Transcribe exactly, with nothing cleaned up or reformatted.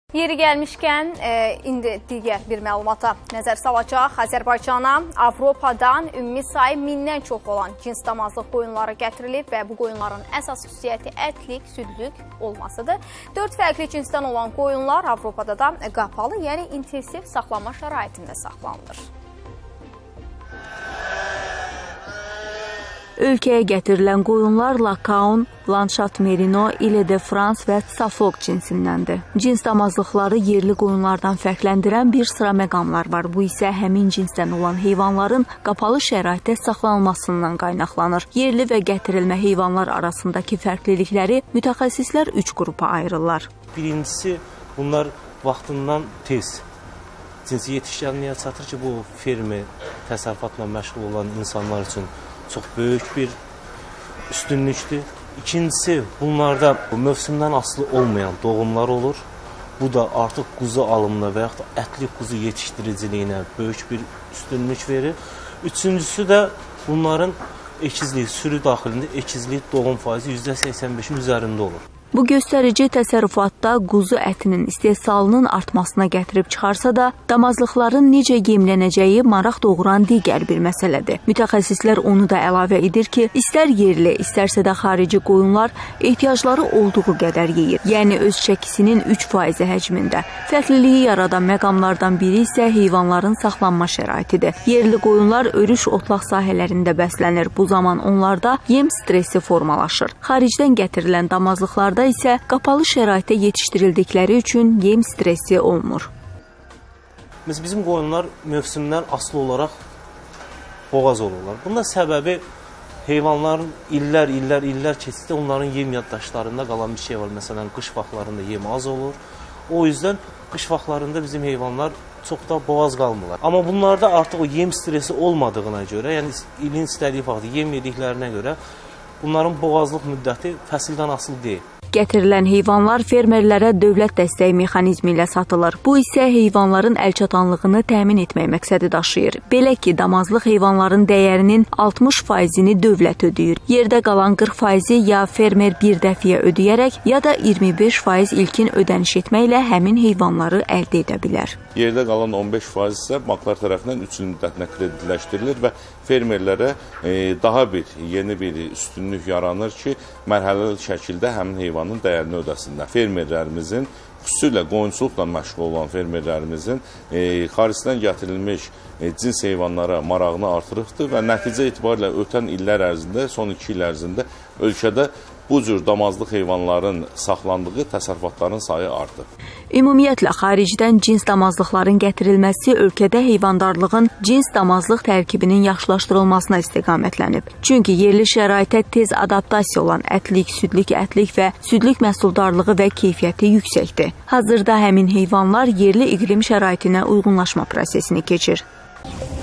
Yeri gəlmişkən, e, indi digər bir məlumata nəzər salacaq. Azərbaycana Avropadan ümumi sayı mindən çox olan cins damazlıq qoyunları gətirilib və bu qoyunların əsas xüsusiyyəti ətlik, südlük olmasıdır. Dörd fərqli cinsdən olan qoyunlar Avropada da qapalı, yəni intensiv saxlanma şəraitində saxlanılır. Ölkəyə gətirilən qoyunlar Lakaun, Blanşat Merino, Ile de France və Suffolk cinsindəndir. Cins damazlıqları yerli qoyunlardan fərqləndirən bir sıra məqamlar var. Bu isə həmin cinsdən olan heyvanların qapalı şəraitdə saxlanılmasından qaynaqlanır. Yerli və gətirilmə heyvanlar arasındakı fərqlilikləri mütəxəssislər üç qrupa ayırırlar. Birincisi, bunlar vaxtından tez cinsi yetişkənliyə çatır ki, bu fermi təsərrüfatla məşğul olan insanlar üçün çox böyük bir üstünlükdür. İkincisi, bunlarda mövsümdən asılı olmayan doğumlar olur. Bu da artıq quzu alımına və yaxud da ətli quzu yetişdiriciliyinə böyük bir üstünlük verir. Üçüncüsü də bunların əkizlik, sürü daxilində əkizlik doğum faizi yüzdə səksən beşin üzərində olur. Bu göstərici təsərrüfatda quzu ətinin istehsalının artmasına gətirib çıxarsa da, damazlıqların necə yemlənəcəyi maraq doğuran digər bir məsələdir. Mütəxəssislər onu da əlavə edir ki, istər yerli, istərsə də xarici qoyunlar ehtiyacları olduğu qədər yeyir. Yəni öz çəkisinin üç faizi həcmində. Fərqliliyi yaradan məqamlardan biri isə heyvanların saxlanma şəraitidir. Yerli qoyunlar örüş otlaq sahələrində bəslənir. Bu zaman onlarda yem stressi formalaşır. Xaricdən gətirilən damazlıqlarda isə qapalı şəraitdə yetişdirildikləri üçün yem stressi olmur. Bizim qoyunlar mövsümdən asılı olaraq boğaz olurlar. Bunda səbəbi heyvanların illər, illər, illər keçdikdə onların yem yaddaşlarında qalan bir şey var. Məsələn, qış vaxtlarında yem az olur. O yüzden qış vaxtlarında bizim heyvanlar çox da boğaz qalmırlar. Amma bunlarda artıq o yem stressi olmadığına görə, yəni ilin istədiyi vaxtı yem yediklərinə görə bunların boğazlıq müddəti fəsildən asılı deyil. Gətirilən heyvanlar fermerlərə dövlət dəstəyi mexanizmi ilə satılır. Bu isə heyvanların əlçatanlığını təmin etmək məqsədi daşıyır. Belə ki, damazlıq heyvanların dəyərinin altmış faizini dövlət ödəyir. Yerdə qalan qırx faizi ya fermer bir dəfiyə ödəyərək, ya da iyirmi beş faiz ilkin ödəniş etməklə həmin heyvanları əldə edə bilər. Yerdə qalan on beş faiz isə banklar tərəfindən üç il müddətinə kreditləşdirilir və fermerlərə e, daha bir yeni bir üstünlük yaranır ki, mərhələli şəkildə həmin heyvanın dəyərini ödəsinlər. Fermerlərimizin, xüsusilə qoyunçuluqla məşğul olan fermerlərimizin e, xaricdən gətirilmiş e, cins heyvanlara marağını artırıbdır və nəticə etibarilə ötən illər ərzində, son iki il ərzində ölkədə bu cür damazlıq heyvanların saxlandığı təsərrüfatların sayı artıb. Ümumiyyətlə, xaricdən cins damazlıqların gətirilməsi ölkədə heyvandarlığın cins damazlıq tərkibinin yaxşılaşdırılmasına istiqamətlənib. Çünki yerli şəraitə tez adaptasiya olan ətlik, südlük, ətlik və südlük məhsuldarlığı və keyfiyyəti yüksəkdir. Hazırda həmin heyvanlar yerli iqlim şəraitinə uyğunlaşma prosesini keçir.